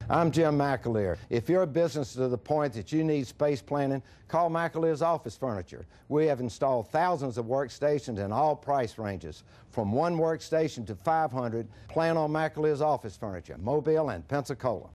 I'm Jim McAleer. If you're a business to the point that you need space planning, call McAleer's Office Furniture. We have installed thousands of workstations in all price ranges. From one workstation to 500, plan on McAleer's Office Furniture, Mobile and Pensacola.